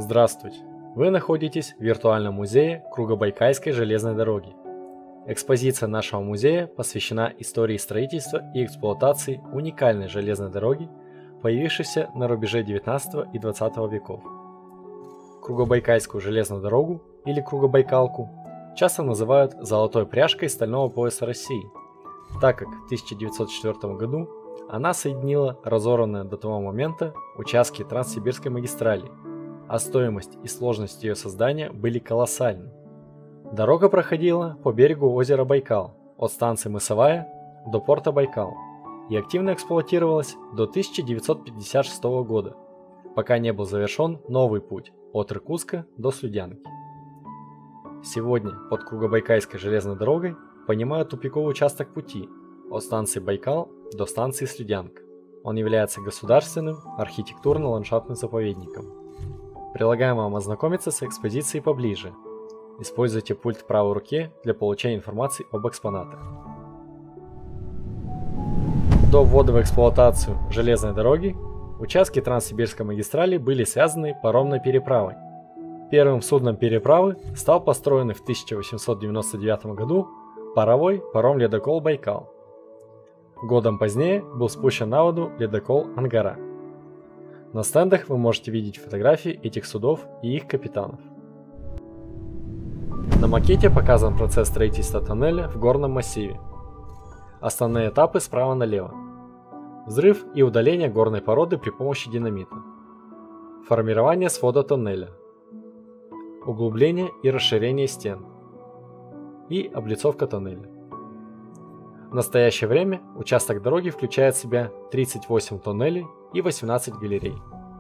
Здравствуйте! Вы находитесь в виртуальном музее Кругобайкальской железной дороги. Экспозиция нашего музея посвящена истории строительства и эксплуатации уникальной железной дороги, появившейся на рубеже 19 и 20 веков. Кругобайкальскую железную дорогу или Кругобайкалку часто называют золотой пряжкой стального пояса России, так как в 1904 году она соединила разорванные до того момента участки Транссибирской магистрали, а стоимость и сложность ее создания были колоссальны. Дорога проходила по берегу озера Байкал от станции Мысовая до порта Байкал и активно эксплуатировалась до 1956 года, пока не был завершен новый путь от Иркутска до Слюдянки. Сегодня под Кругобайкальской железной дорогой понимают тупиковый участок пути от станции Байкал до станции Слюдянка. Он является государственным архитектурно-ландшафтным заповедником. Предлагаем вам ознакомиться с экспозицией поближе. Используйте пульт в правой руке для получения информации об экспонатах. До ввода в эксплуатацию железной дороги участки Транссибирской магистрали были связаны паромной переправой. Первым судном переправы стал построенный в 1899 году паровой паром-ледокол «Байкал». Годом позднее был спущен на воду ледокол «Ангара». На стендах вы можете видеть фотографии этих судов и их капитанов. На макете показан процесс строительства тоннеля в горном массиве. Основные этапы справа налево. Взрыв и удаление горной породы при помощи динамита. Формирование свода тоннеля. Углубление и расширение стен. И облицовка тоннеля. В настоящее время участок дороги включает в себя 38 тоннелей и 18 галерей.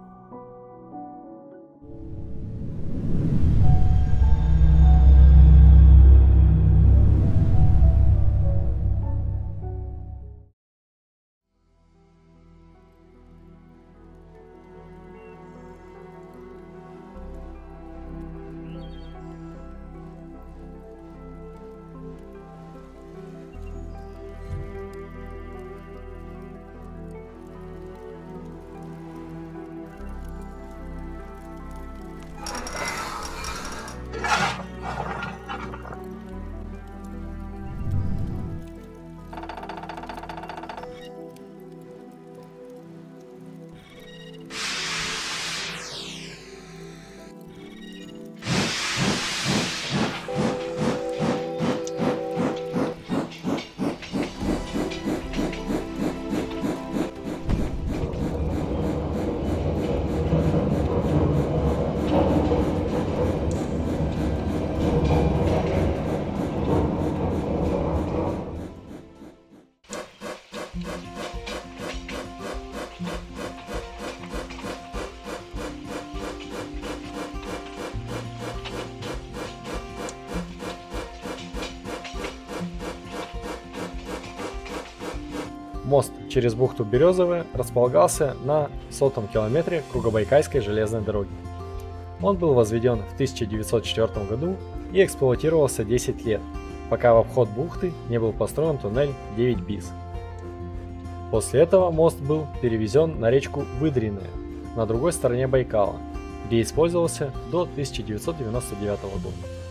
Мост через бухту Березовая располагался на 100-м километре Кругобайкальской железной дороги. Он был возведен в 1904 году и эксплуатировался 10 лет, пока в обход бухты не был построен туннель 9 БИС. После этого мост был перевезен на речку Выдриная на другой стороне Байкала, где использовался до 1999 года.